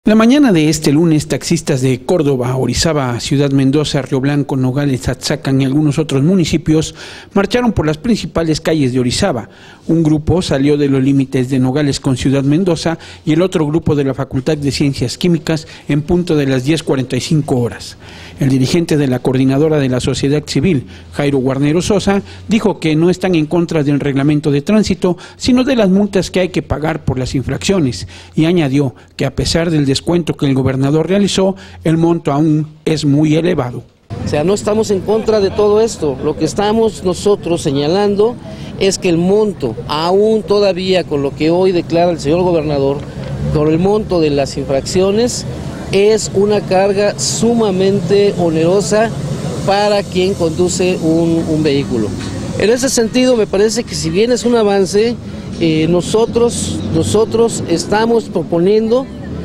La mañana de este lunes, taxistas de Córdoba, Orizaba, Ciudad Mendoza, Río Blanco, Nogales, Atzacan y algunos otros municipios marcharon por las principales calles de Orizaba. Un grupo salió de los límites de Nogales con Ciudad Mendoza y el otro grupo de la Facultad de Ciencias Químicas en punto de las 10:45 horas. El dirigente de la coordinadora de la sociedad civil, Jairo Guarnero Sosa, dijo que no están en contra del reglamento de tránsito, sino de las multas que hay que pagar por las infracciones, y añadió que a pesar del descuento que el gobernador realizó, el monto aún es muy elevado. O sea, no estamos en contra de todo esto. Lo que estamos nosotros señalando es que el monto, aún todavía con lo que hoy declara el señor gobernador, con el monto de las infracciones, es una carga sumamente onerosa para quien conduce un vehículo. En ese sentido, me parece que si bien es un avance, nosotros estamos proponiendo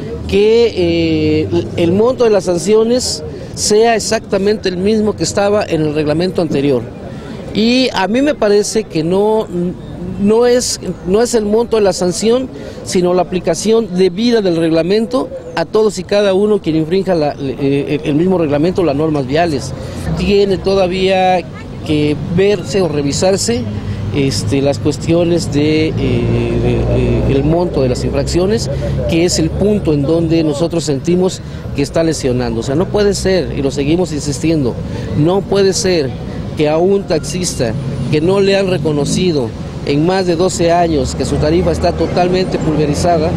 que el monto de las sanciones sea exactamente el mismo que estaba en el reglamento anterior. Y a mí me parece que no es el monto de la sanción, sino la aplicación debida del reglamento a todos y cada uno quien infrinja el mismo reglamento, las normas viales. Tiene todavía que verse o revisarse las cuestiones el monto de las infracciones, que es el punto en donde nosotros sentimos que está lesionando. O sea, no puede ser, y lo seguimos insistiendo, no puede ser que a un taxista que no le han reconocido en más de 12 años que su tarifa está totalmente pulverizada,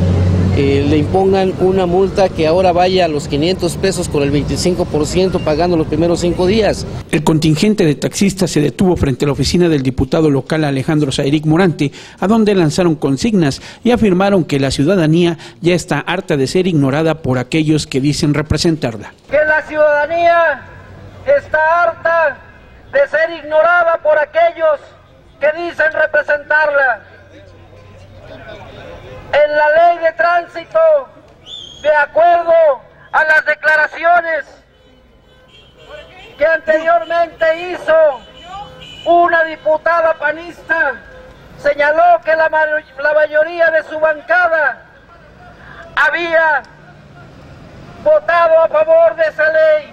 le impongan una multa que ahora vaya a los 500 pesos con el 25% pagando los primeros 5 días. El contingente de taxistas se detuvo frente a la oficina del diputado local Alejandro Saeric Morante, a donde lanzaron consignas y afirmaron que la ciudadanía ya está harta de ser ignorada por aquellos que dicen representarla. Que la ciudadanía está harta de ser ignorada por aquellos que dicen representarla. En la ley de tránsito, de acuerdo a las declaraciones que anteriormente hizo una diputada panista, señaló que la mayoría de su bancada había votado a favor de esa ley.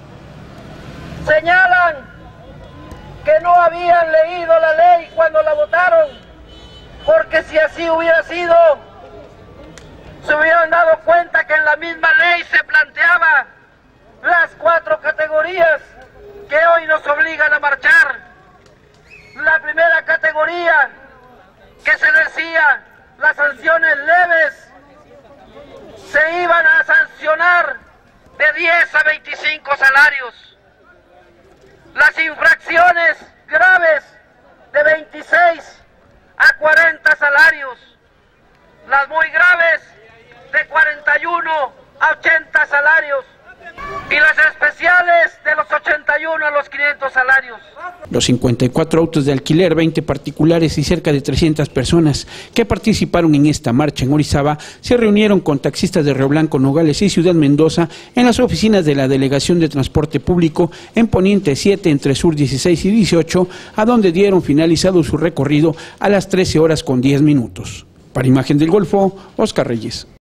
Señalan que no habían leído la ley cuando la votaron, porque si así hubiera sido, se hubieran dado cuenta que en la misma ley se planteaba las 4 categorías que hoy nos obligan a marchar. La primera categoría, que se decía las sanciones leves, se iban a sancionar de 10 a 25 salarios. Las infracciones graves de 26 a 40 salarios, las muy graves de 41 a 80 salarios y las especiales de los 81 a los 500 salarios. Los 54 autos de alquiler, 20 particulares y cerca de 300 personas que participaron en esta marcha en Orizaba se reunieron con taxistas de Río Blanco, Nogales y Ciudad Mendoza en las oficinas de la Delegación de Transporte Público en Poniente 7 entre Sur 16 y 18, a donde dieron finalizado su recorrido a las 13:10. Para Imagen del Golfo, Oscar Reyes.